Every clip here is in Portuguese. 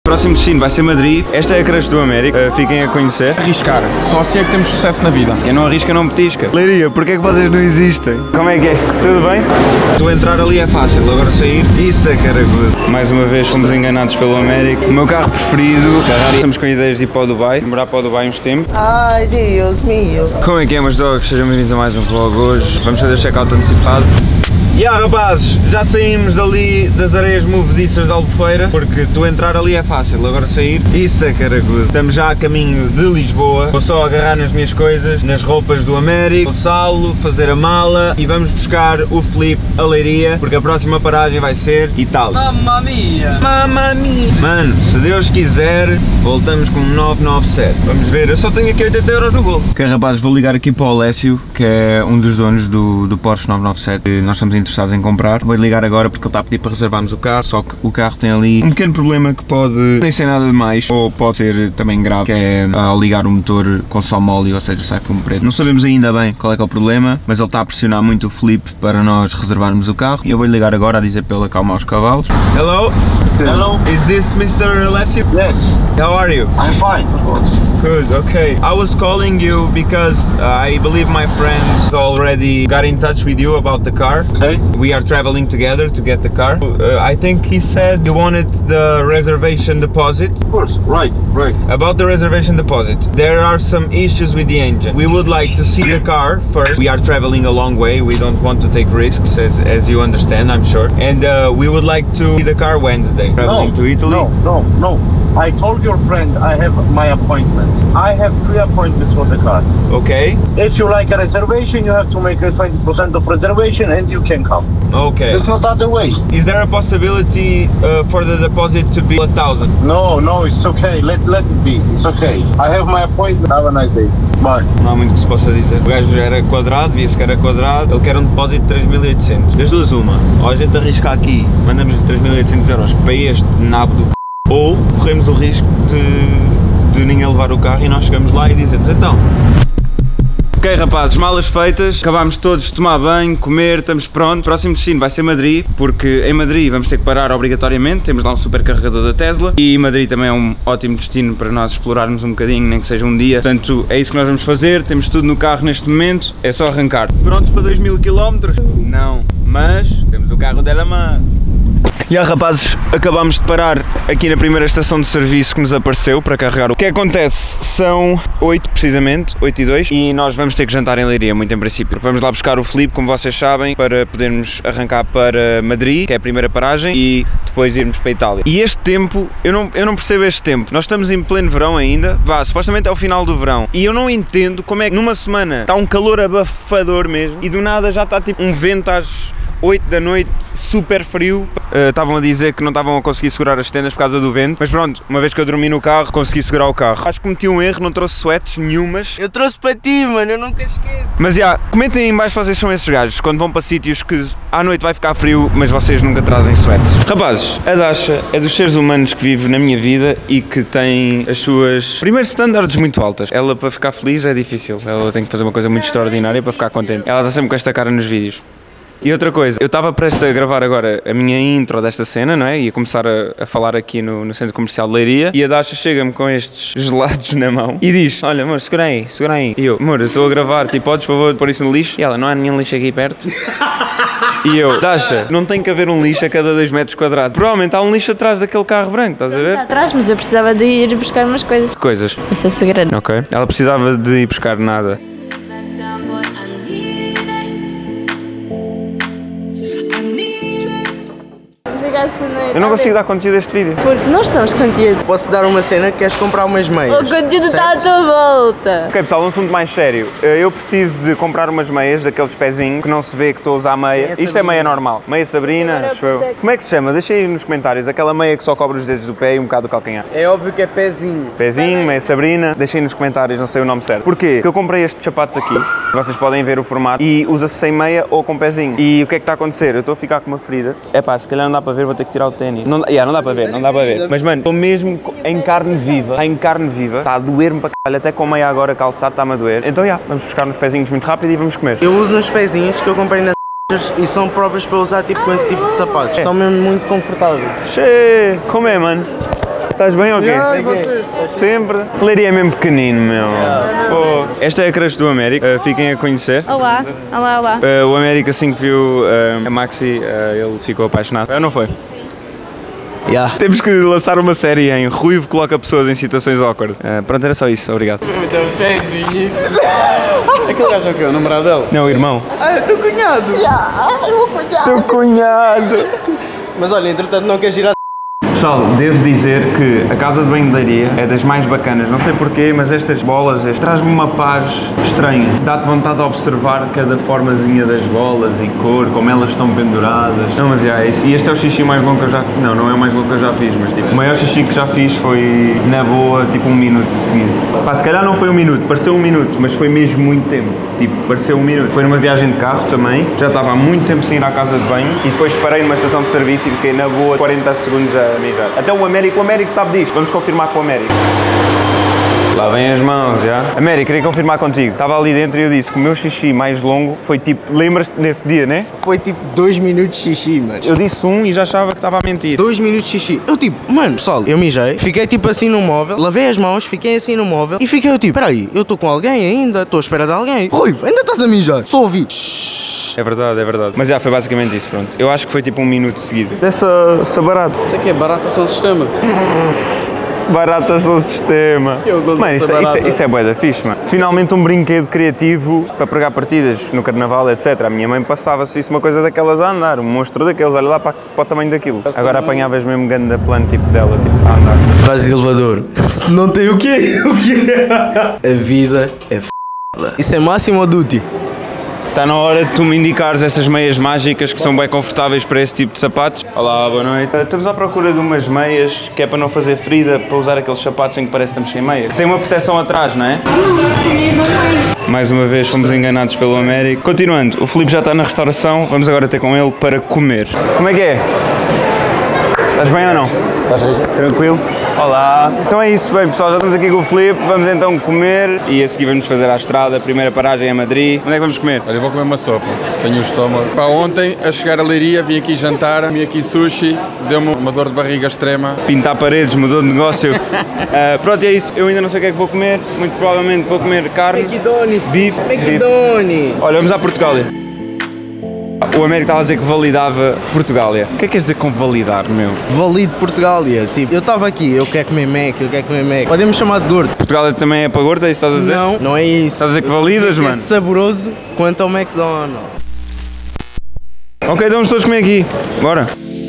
Próximo destino vai ser Madrid. Esta é a creche do América, fiquem a conhecer. Arriscar, só assim é que temos sucesso na vida. Quem não arrisca não petisca. Leiria, porquê é que vocês não existem? Como é que é? Tudo bem? Tu entrar ali é fácil, agora sair, isso é caracudo. Mais uma vez fomos enganados pelo América. O meu carro preferido, Ferrari. Estamos com ideias de ir para o Dubai, morar para o Dubai uns tempos. Ai, Deus meu. Como é que é, meus dogs? Sejam bem-vindos a mais um vlog hoje. Vamos fazer check-out antecipado. E rapazes, já saímos dali das areias movediças de Albufeira, porque tu entrar ali é fácil, agora sair, isso é caracudo. Estamos já a caminho de Lisboa, vou só agarrar nas minhas coisas, nas roupas do América, o Salo, fazer a mala e vamos buscar o Filipe a Leiria, porque a próxima paragem vai ser Itália. Mamma mia! Mamma mia! Mano, se Deus quiser, voltamos com 997. Vamos ver, eu só tenho aqui 80 euros no bolso. Ok, rapazes, vou ligar aqui para o Alessio, que é um dos donos do Porsche 997, que nós estamos interessados em comprar. Vou ligar agora porque ele está a pedir para reservarmos o carro, só que o carro tem ali um pequeno problema que pode nem ser nada demais, ou pode ser também grave, que é ao ligar o motor consome óleo, ou seja, sai fumo preto. Não sabemos ainda bem qual é que é o problema, mas ele está a pressionar muito o Filipe para nós reservarmos o carro e eu vou ligar agora a dizer para ele acalmar os cavalos. Hello? Hello? Is this Mr. Alessio? Yes. How are you? I'm fine, of course. Good, okay. I was calling you because I believe my friends already got in touch with you about the car. Okay. We are traveling together to get the car. I think he said you wanted the reservation deposit. Of course, right. About the reservation deposit, there are some issues with the engine. We would like to see the car first. We are traveling a long way. We don't want to take risks, as you understand, I'm sure. And we would like to see the car Wednesday. Traveling to Italy. No. I told your friend I have my appointment. I have 3 appointments for the car. Okay. If you like a reservation, you have to make a 20% of reservation and you can come. Okay. There's not other way. Is there a possibility for the deposit to be 1,000? No, it's okay. Let it be. It's okay. I have my appointment. Have a nice day. Bye. Não há muito que se possa dizer. O gajo já era quadrado, via-se que era quadrado. Ele quer um depósito de 3.800. Das duas uma. Ou a gente arrisca aqui, mandamos 3.800 euros para este nabo do c... ou corremos o risco de ninguém levar o carro e nós chegamos lá e dizemos então. Ok, rapazes, malas feitas, acabámos todos de tomar banho, comer, estamos prontos. Próximo destino vai ser Madrid, porque em Madrid vamos ter que parar obrigatoriamente, temos lá um super carregador da Tesla e Madrid também é um ótimo destino para nós explorarmos um bocadinho, nem que seja um dia. Portanto, é isso que nós vamos fazer, temos tudo no carro neste momento, é só arrancar. Prontos para 2.000 km? Não, mas temos o carro dela mais. E rapazes, acabámos de parar aqui na primeira estação de serviço que nos apareceu para carregar. O que acontece? São 8 precisamente, 8 e 2 e nós vamos ter que jantar em Leiria, muito em princípio. Vamos lá buscar o Filipe, como vocês sabem, para podermos arrancar para Madrid, que é a primeira paragem, e depois irmos para a Itália. E este tempo, eu não percebo este tempo. Nós estamos em pleno verão ainda, supostamente é o final do verão, e eu não entendo como é que numa semana está um calor abafador mesmo e do nada já está tipo um vento às 8 da noite, super frio. Estavam a dizer que não estavam a conseguir segurar as tendas por causa do vento, mas pronto, uma vez que eu dormi no carro, consegui segurar o carro. Acho que cometi um erro, não trouxe sweats nenhumas. Eu trouxe para ti, mano, eu nunca esqueço. Mas comentem aí em baixo se vocês são esses gajos, quando vão para sítios que à noite vai ficar frio, mas vocês nunca trazem sweats. Rapazes, a Dasha é dos seres humanos que vive na minha vida e que tem as suas primeiros standards muito altas. Ela, para ficar feliz, é difícil. Ela tem que fazer uma coisa muito extraordinária para ficar contente. Ela está sempre com esta cara nos vídeos. E outra coisa, eu estava prestes a gravar agora a minha intro desta cena, não é? Ia começar a falar aqui no centro comercial de Leiria e a Dasha chega-me com estes gelados na mão e diz: olha amor, segura aí. E eu, amor, eu estou a gravar, tipo, podes por favor pôr isso no lixo? E ela, não há nenhum lixo aqui perto. E eu, Dasha, não tem que haver um lixo a cada 2 metros quadrados. Provavelmente há um lixo atrás daquele carro branco, estás a ver? Está atrás, mas eu precisava de ir buscar umas coisas. Que coisas? Isso é segredo. Ok. Ela precisava de ir buscar nada. Eu não consigo dar conteúdo a este vídeo. Porque nós somos conteúdo. Posso dar uma cena? Queres comprar umas meias? O conteúdo está à tua volta. Ok pessoal, um assunto mais sério. Eu preciso de comprar umas meias, daqueles pezinhos que não se vê que estou a usar meia. Isto é meia normal. Meia Sabrina, acho eu. Como é que se chama? Deixa aí nos comentários. Aquela meia que só cobre os dedos do pé e um bocado do calcanhar. É óbvio que é pezinho. Pezinho, meia Sabrina. Deixem aí nos comentários, não sei o nome certo. Porquê? Porque eu comprei estes sapatos aqui. Vocês podem ver o formato. E usa-se sem meia ou com pezinho. E o que é que está a acontecer? Eu estou a ficar com uma ferida. É pá, se calhar não dá para ver, vou ter que tirar o ténis. Não dá para ver, Mas mano, estou mesmo em carne viva. Está em carne viva. Está a doer-me para caralho. Até com meia agora calçado está-me a doer. Então vamos buscar uns pezinhos muito rápido e vamos comer. Eu uso uns pezinhos que eu comprei na e são próprios para usar tipo com esse tipo de sapatos. São mesmo muito confortáveis. Che, como é, mano? Estás bem ou quê? Sempre. Leiria é mesmo pequenino, meu. Pô. Esta é a crush do Américo, fiquem a conhecer. Olá, olá, olá. O Américo, assim que viu a Maxi, ele ficou apaixonado. Não foi? Yeah. Temos que lançar uma série em Ruivo coloca pessoas em situações awkward. Pronto, era só isso, obrigado. Aquele gajo é o quê? O namorado dela? Não, o irmão. Ah, é teu cunhado. Teu cunhado. Mas olha, entretanto não queres ir à... Pessoal, devo dizer que a casa de banho de Leiria é das mais bacanas. Não sei porquê, mas estas bolas traz-me uma paz estranha. Dá-te vontade de observar cada formazinha das bolas e cor, como elas estão penduradas. Não, mas é isso. E este é o xixi mais longo que eu já fiz. Não, não é o mais longo que eu já fiz, mas tipo, o maior xixi que já fiz foi, na boa, tipo 1 minuto de seguida. Pá, se calhar não foi 1 minuto, pareceu 1 minuto, mas foi mesmo muito tempo. Tipo, pareceu 1 minuto. Foi numa viagem de carro também. Já estava há muito tempo sem ir à casa de banho e depois parei numa estação de serviço e fiquei na boa 40 segundos a mijar. Até o Américo sabe disto. Vamos confirmar com o Américo. Lá vem as mãos, já. Américo, queria confirmar contigo. Estava ali dentro e eu disse que o meu xixi mais longo foi tipo... Lembras-te desse dia, né? Foi tipo 2 minutos de xixi, mano. Eu disse 1 e já achava que estava a mentir. 2 minutos de xixi. Eu tipo, mano, pessoal, eu mijei, fiquei tipo assim no móvel, lavei as mãos, fiquei assim no móvel e fiquei eu tipo, peraí, eu estou com alguém ainda, estou à espera de alguém. Rui, ainda estás a mijar? Só ouvi. É verdade, é verdade. Mas já, foi basicamente isso, pronto. Eu acho que foi tipo 1 minuto seguido. Essa barata. Isso aqui é barata só o sistema. Barata só o sistema. Mano, isso é bué da fixe, mano. Finalmente um brinquedo criativo para pregar partidas no carnaval, etc. A minha mãe passava-se isso uma coisa daquelas a andar, um monstro daqueles, olha lá para o tamanho daquilo. Agora apanhavas mesmo ganda plano tipo dela, tipo, a andar. Frase de elevador. Não tem o quê? O quê? A vida é f***. Isso é máximo ou duty? Está na hora de tu me indicares essas meias mágicas que são bem confortáveis para esse tipo de sapatos. Olá, boa noite. Estamos à procura de umas meias que é para não fazer ferida, para usar aqueles sapatos em que parece que estamos sem meia. Tem uma proteção atrás, não é? Mais uma vez fomos enganados pelo Américo. Continuando, o Filipe já está na restauração, vamos agora ter com ele para comer. Como é que é? Estás bem ou não? Estás bem? Tranquilo? Olá! Então é isso, bem pessoal, já estamos aqui com o Filipe, vamos então comer e a seguir vamos fazer a estrada, a primeira paragem é Madrid. Onde é que vamos comer? Olha, eu vou comer uma sopa, tenho o estômago. Pá, ontem, a chegar a Leiria, vim aqui jantar, comi aqui sushi, deu-me uma dor de barriga extrema. Pintar paredes, mudou de negócio. Pronto, é isso, eu ainda não sei o que é que vou comer, muito provavelmente vou comer carne, McDonald's. bife. McDonald's. Olha, vamos à Portugália. O Américo estava a dizer que validava Portugália. O que é que queres dizer com validar, meu? Valido Portugália. Tipo, eu estava aqui, eu quero comer Mac, eu quero comer Mac. Podemos chamar de gordo. Portugália também é para gordos, é isso que estás a dizer? Não, não é isso. Estás a dizer que validas, É mano? saboroso quanto ao McDonald's. Ok, então vamos todos comer aqui. Bora.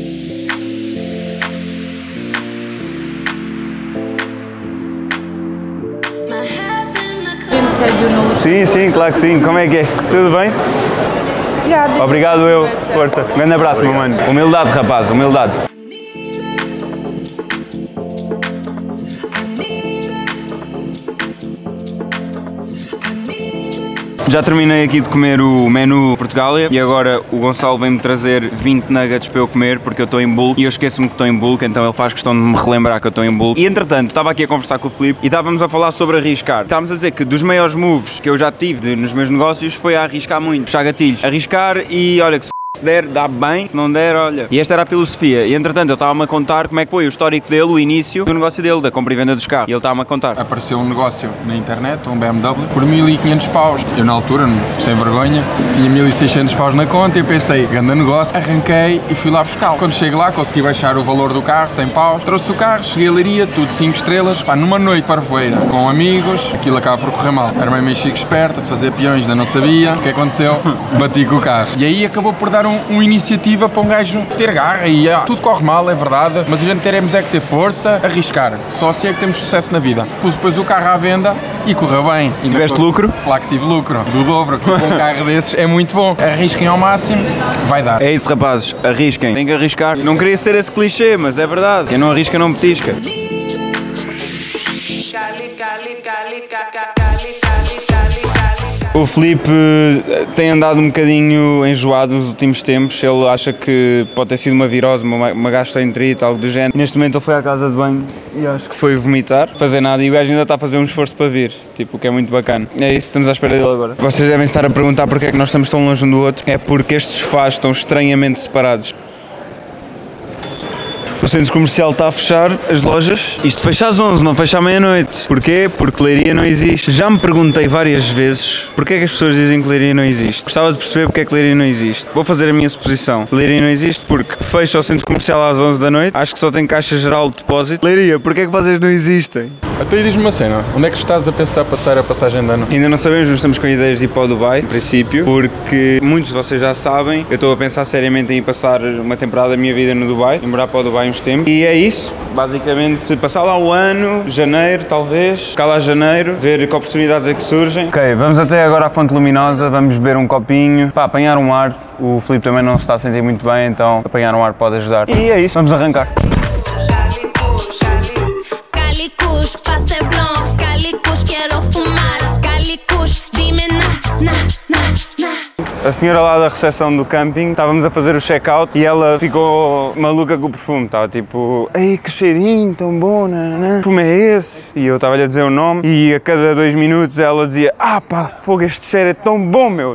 Sim, sim, claro que sim. Como é que é? Tudo bem? Obrigada. Obrigado eu. Força. Grande abraço, meu mano. Humildade, rapaz, humildade. Já terminei aqui de comer o menu Portugália e agora o Gonçalo vem-me trazer 20 nuggets para eu comer porque eu estou em bulk e eu esqueço-me que estou em bulk, então ele faz questão de me relembrar que eu estou em bulk. E entretanto, estava aqui a conversar com o Filipe e estávamos a falar sobre arriscar. Estávamos a dizer que dos maiores moves que eu já tive nos meus negócios foi a arriscar muito, puxar gatilhos. Arriscar e olha que se der, dá bem, se não der, olha. E esta era a filosofia. E entretanto, ele estava-me a contar como é que foi o histórico dele, o início do negócio dele, da compra e venda dos carros. E ele estava-me a contar. Apareceu um negócio na internet, um BMW, por 1500 paus. Eu na altura, sem vergonha, tinha 1600 paus na conta e eu pensei, grande negócio, arranquei e fui lá buscá-lo. Quando chego lá, consegui baixar o valor do carro, 100 paus, trouxe o carro, cheguei a Leiria, tudo 5 estrelas, pá, numa noite parvoeira, com amigos, aquilo acaba por correr mal. Era meio chique esperto, a fazer peões, ainda não sabia. O que aconteceu? Bati com o carro. E aí acabou por dar uma iniciativa para um gajo ter garra e tudo corre mal, é verdade, mas a gente teremos é que ter força, arriscar. Só assim é que temos sucesso na vida. Pus depois o carro à venda e correu bem. E tiveste lucro? Claro que tive lucro, do dobro, com um carro desses é muito bom. Arrisquem ao máximo, vai dar. É isso, rapazes, arrisquem. Tem que arriscar. Não queria ser esse clichê, mas é verdade. Quem não arrisca não petisca. O Filipe tem andado um bocadinho enjoado nos últimos tempos. Ele acha que pode ter sido uma virose, uma gastroenterite, algo do género. Neste momento ele foi à casa de banho e acho que foi vomitar, fazer nada, e o gajo ainda está a fazer um esforço para vir, tipo, o que é muito bacana. É isso, estamos à espera dele agora. Vocês devem estar a perguntar porque é que nós estamos tão longe um do outro. É porque estes sofás estão estranhamente separados. O centro comercial está a fechar, as lojas. Isto fecha às 11, não fecha à meia-noite. Porquê? Porque Leiria não existe. Já me perguntei várias vezes porque é que as pessoas dizem que Leiria não existe. Gostava de perceber porque é que Leiria não existe. Vou fazer a minha suposição. Leiria não existe porque fecha o centro comercial às 11 da noite. Acho que só tem caixa geral de depósito. Leiria, porque é que vocês não existem? Até aí diz-me uma cena, onde é que estás a pensar passar a passagem de ano? Ainda não sabemos, mas estamos com ideias de ir para o Dubai, em princípio, porque muitos de vocês já sabem, eu estou a pensar seriamente em ir passar uma temporada da minha vida no Dubai, em morar para o Dubai uns tempos, e é isso, basicamente, passar lá o ano, janeiro talvez, ficar lá janeiro, ver que oportunidades é que surgem. Ok, vamos até agora à Fonte Luminosa, vamos beber um copinho, para apanhar um ar, o Filipe também não se está a sentir muito bem, então apanhar um ar pode ajudar. E é isso, vamos arrancar. Calicos, pase blanc, calicos, quero fumar, calicos, dime na. A senhora lá da recepção do camping, estávamos a fazer o check-out e ela ficou maluca com o perfume, estava tipo, ei que cheirinho tão bom, nananã. Que perfume é esse? E eu estava-lhe a dizer o nome e a cada 2 minutos ela dizia, ah pá, fogo, este cheiro é tão bom, meu.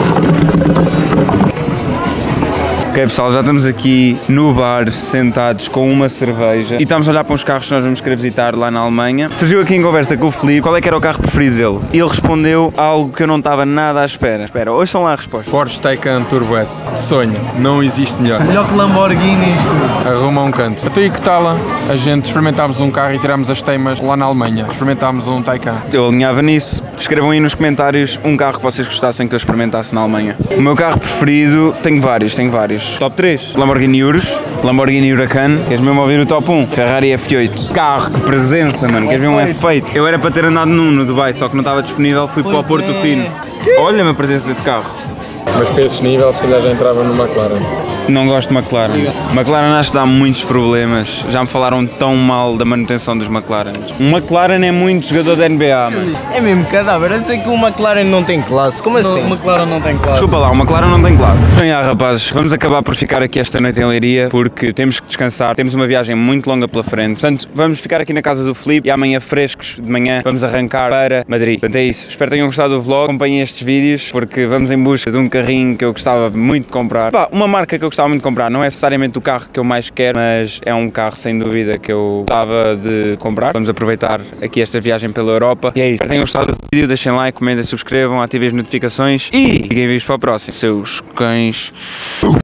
Ok pessoal, já estamos aqui no bar, sentados com uma cerveja e estamos a olhar para uns carros que nós vamos querer visitar lá na Alemanha. Surgiu aqui em conversa com o Filipe qual é que era o carro preferido dele e ele respondeu algo que eu não estava nada à espera. Espera, ouçam lá a resposta. Porsche Taycan Turbo S, de sonho, não existe melhor. Melhor que Lamborghini isto. Arruma um canto. Até aí que tal? A gente experimentámos um carro e tirámos as teimas lá na Alemanha. Experimentámos um Taycan. Eu alinhava nisso. Escrevam aí nos comentários um carro que vocês gostassem que eu experimentasse na Alemanha. O meu carro preferido, tenho vários. Top 3. Lamborghini Urus, Lamborghini Huracan. Queres mesmo ouvir o top 1? Ferrari F8. Carro, que presença, mano. Queres ver um F8? Eu era para ter andado num no Dubai, só que não estava disponível, fui para o Porto Fino. Olha-me a presença desse carro. Mas para esses níveis, se calhar já entrava no McLaren. Não gosto de McLaren. McLaren acho que dá muitos problemas. Já me falaram tão mal da manutenção dos McLarens. Um McLaren é muito jogador da NBA, mano. É mesmo cadáver, a dizer que o McLaren não tem classe. Como assim? O McLaren não tem classe. Desculpa lá, o McLaren não tem classe. Então, rapazes, vamos acabar por ficar aqui esta noite em Leiria porque temos que descansar, temos uma viagem muito longa pela frente. Portanto, vamos ficar aqui na casa do Filipe e amanhã frescos de manhã vamos arrancar para Madrid. Portanto, é isso. Espero que tenham gostado do vlog, acompanhem estes vídeos porque vamos em busca de um carrinho que eu gostava muito de comprar. Pá, uma marca que eu gostava muito de comprar, não é necessariamente o carro que eu mais quero, mas é um carro sem dúvida que eu gostava de comprar. Vamos aproveitar aqui esta viagem pela Europa. E é isso. Espero que tenham gostado do vídeo, deixem like, comentem, subscrevam, ativem as notificações e fiquem vivos para o próximo. Seus cães.